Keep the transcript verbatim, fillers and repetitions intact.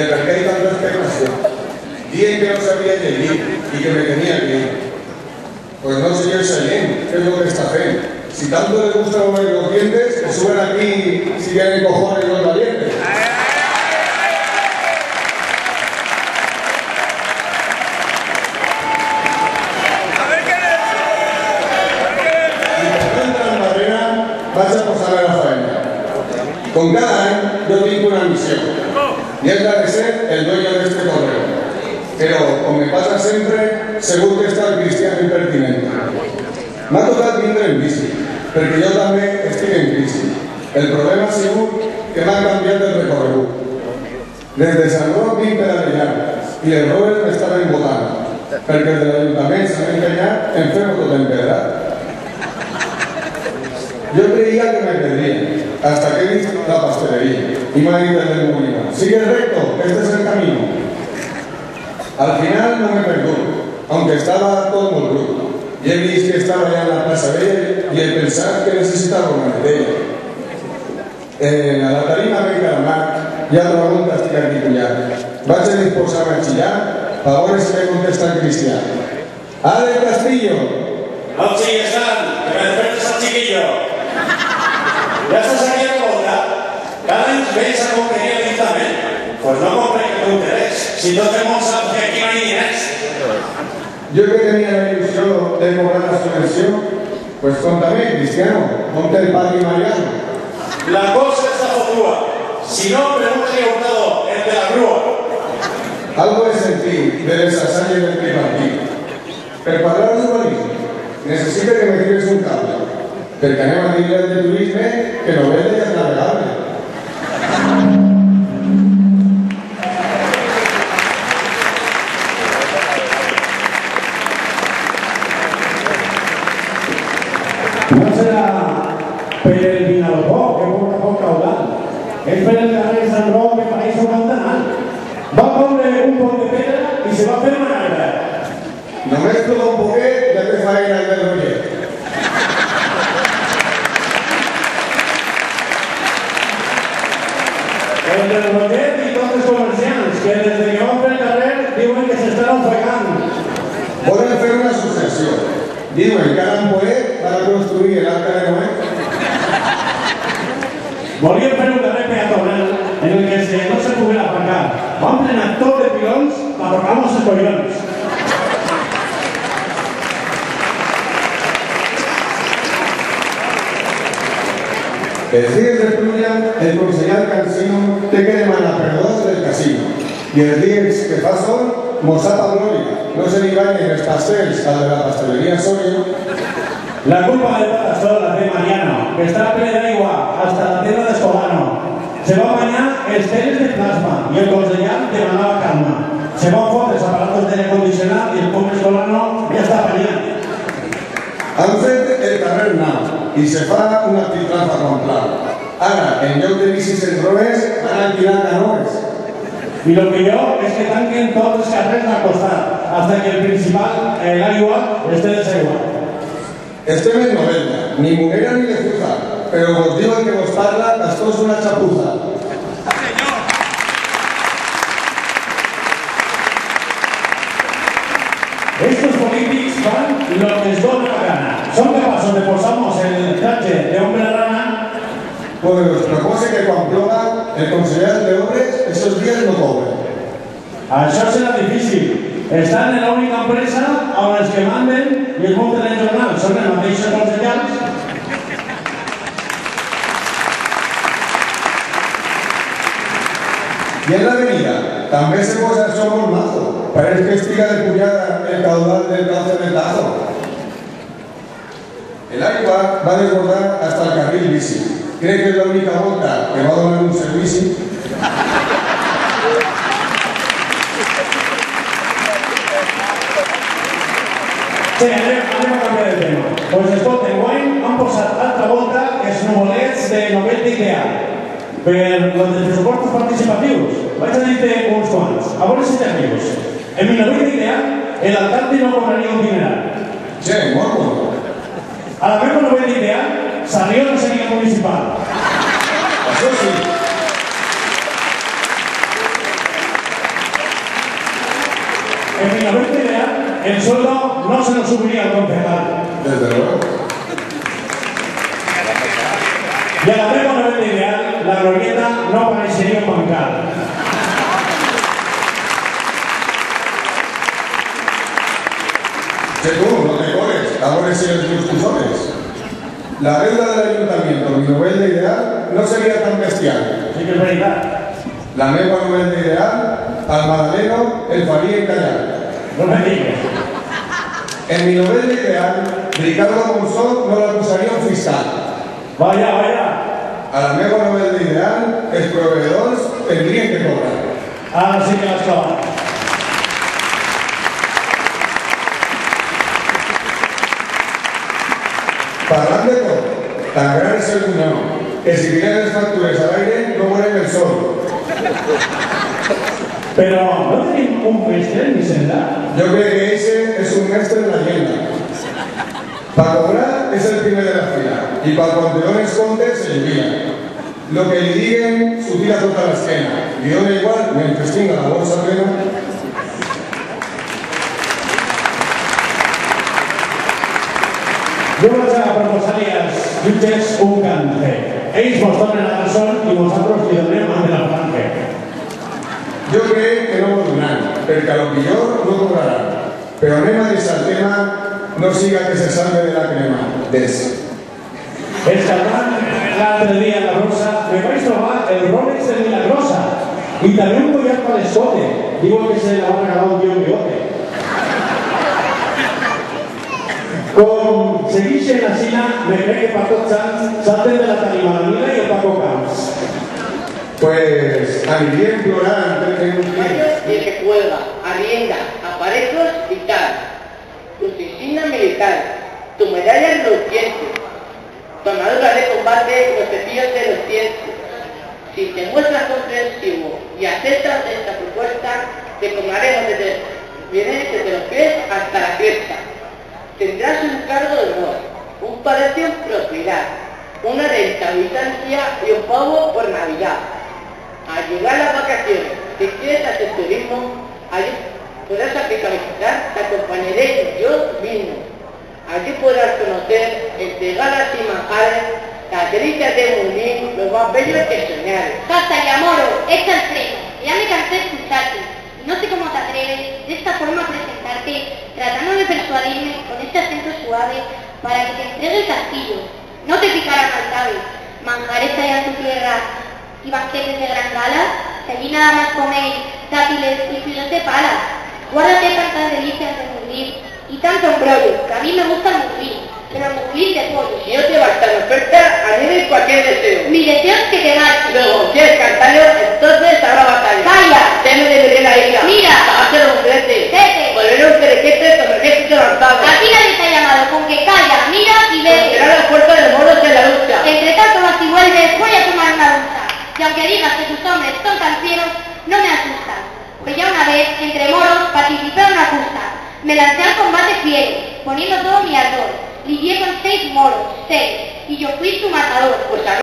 de per què hi tanta expectació. Dient que no sabia llegir i que me tenía que ir. Pues no, señor Sallén, ¿qué es lo que está haciendo? Si tanto les gusta mover los dientes, que suben aquí si tienen cojones los valientes. Vaig a posar la faena. Con cada año yo tengo una misión y es la de ser el dueño de este correo. Pero, como me pasa siempre, seguro que está el cristiano impertinente. Me ha tocado vindre en bici, porque yo también estoy en crisis. El problema es que me han cambiado el recorrido. Desde San Roc vinc pedalejant i els roves m'estaven votant, perquè els de l'Ajuntament s'han empenyat en fer-ho tot empedrat. Yo creía que me perdía, hasta que he visto la pastelería y me ha dicho el molino: sigue recto, este es el camino. Al final no me perdó, aunque estaba todo muy bruto. Y he visto que estaba ya en la plaza Vella y el pensar que necesitaba una medalla. Eh, a la tarima ben calmat, hi ha otra pregunta estic articulat. Vaig a disposar-me a xillar per veure si me contesta el cristià. ¡Ale, Castillo! No chilles, San, que me despertes al chiquillo. ¿Ya estás aquí a la boda? Cada vez veis a comprar el dictamen. Pues no compré que tu interés. Si no tenemos sabes que aquí no hay dinero. Yo que tenía la ilusión de cobrar la subvención, pues contame, cristiano, ponte el padre Mariano. La cosa está fotúa. Si no, pregúntale a Hurtado, el de la grúa. Algo de sentir de desasalle del tripartit. Per parlar d'urbanisme, necessita que me tires un cable, perquè anem a dir de turisme que no ve de navegable. No serà per el Vinalopó, que poc a poc caudal. És per el carrer Sant Roc que pareix un cantanal. Va poure un pot de pedra i se va fer managre. Només toca un poquet, ja te faena el del Roger. El del Roger i tots els comerciants, que des que van pel carrer diuen que s'estan ofegant. Volen fer una successió. Diuen que ara en Poet van a construir l'Arca de Noé. Volien fer un carrer peatonal en el que se no se poguera aparcar. Van plenar tot de pilons per tocar-nos els collons. Els dies de pluja, el conseller Cansino té que demanar perdó del casino. I els dies que fa sol, mos sap a glòria. No se li banyen els pastels al de la pastelería Soria. La culpa del patasol la té Mariano, que està ple d'aigua hasta la tenda d'Escolano. Se va banyar els teles de plasma i el conseller demanava calma. Se van fotre els aparatos d'aire condicionat i el pobre Escolano ja està banyant. Han fet el carrer nou i se fa una piltrafa comprar. Ara, en lloc de bicis en rodes, van alquilar canoes. I lo millor és que tanquen tots els carrers al costat, hasta que el principal, l'aigua, esté desaiguat. Estem en noventa, ni monera ni lezuza, però vos diuen que vos parla, esto es una chapuza. Estos polítics fan lo que les dona la gana. Son capaços de posar-nos el traje de hombre rana. Pues os propose que quan plova, el conseller de obres esos días no cobre. Això serà difícil. Estan en l'única empresa on els que manden i els munten el jornal són els mateixos consellers. Y en la avenida també se posa el sol molt mazo, però és que estiga de pujada el caudal del cauce del Tajo. El agua va desbordar hasta el carril bici. Cree que es la única volta que va a donar un servici. Sí, anem a canviar de tema. Doncs escolta, enguany han posat altra volta els nuvolets de novel d'Ikea. Per los dels pressupostos participatius, vaig a dir-te uns quants. A veure si t'arrius. En mi novel d'Ikea, el alcalde no cobraria un dineral. Sí, molt bon. A la meva novel d'Ikea, Sarrió no seria municipal. Això sí. en mi noventa ideal, el sueldo no se nos subiría al concejal. Desde luego. Y a la nueva noventa ideal, la glorieta no aparecería en bancal. Que tú, no te corres, ahora sí eres tus tuzones. La deuda del ayuntamiento, mi novela ideal, no sería tan bestial. Sí que es verdad. La meva novela ideal, al Madaleno, el faría encallar. No me digas. En mi novela ideal, Ricardo Monzón no la acusaría un fiscal. Vaya, vaya. A la meva novela ideal, els proveedors tendrien que cobrar. Ahora sí que las cobran. Parlant de tot, tan gran és el cunyau, que si tiren les factures al aire no mueren el sol. Pero, ¿no tenéis un mestre en mi senda? Yo creo que ese es un mestre en la leyenda. Para cobrar es el primer de la fila y para cuando Leones Contes se jubila. Lo que le digan, su tira tota l'esquena. I dona igual, mentre tinga la bolsa plena. Jo vaig a proposar-li als jutges un canje. Ells mos donen la razón i nosaltres li donem ante la franja. Jo crec que no m'ho donaran, perquè a lo millor no cobraran. Però anem a deixar el tema, no siga que se salve de la crema. Des. Escalvant l'altre dia a la Rosa, me vaig trobar el Rolex de Milagrosa i també un collar per l'escote. Diuen que se la va regalar un tío bigote. Com seguixen la Sina, me crec que per tots anys salten de la tarima la Mila i el Paco Camps. Pues aniria implorant perquè no Años y que juega, arrienda, aparejos y tal. Tu insignia militar, tu medalla en los dientes, tu armadura de combate y los cepillos de los dientes. Si te muestras comprensivo y aceptas esta propuesta, te cobraremos desde, desde los pies hasta la cresta. Tendrás un cargo de honor, un palacio en propiedad, una renta habitancia y un pavo por Navidad. Al llegar las vacaciones, si quieres hacer turismo, allí podrás aplicar visitar, te acompañaré yo mismo. Allí podrás conocer, entre galas y manjares, las delicias de Mulín, los más bellos que soñar. Basta ya, moro, echa el freno. Ya me cansé de escucharte. No sé cómo te atreves de esta forma a presentarte, tratando de persuadirme con este acento suave para que te entregue el castillo. No te picará mal, ¿sabes? Manjares hay en tu tierra y banquetes de gran gala, que allí nada más coméis dátiles y filos de pala. Guárdate tantas delicias de murmir y tanto embrollo, que a mí me gusta el murmir, pero el murmir de pollo. Si no te basta la oferta, anheles cualquier deseo. Mi deseo es que te marches. Luego, si eres cantario, entonces habrá batalla. ¡Calla! Ya me deberé la isla. Mira. Hacer un brete. Vete. Volveré un perequete con el ejército lanzado. Aquí nadie te ha llamado, con que calla, mira y vete. Será la fuerza de los moros en la lucha. Entre tanto vas y vuelves, voy a tomar una ducha. Y aunque digas que tus hombres son tan fieros, no me asustan. Pues ya una vez, entre moros, participé en una justa. Me lancé al combate fiero, poniendo todo mi ardor. Lidié con seis moros, seis, y yo fui su matador. Pues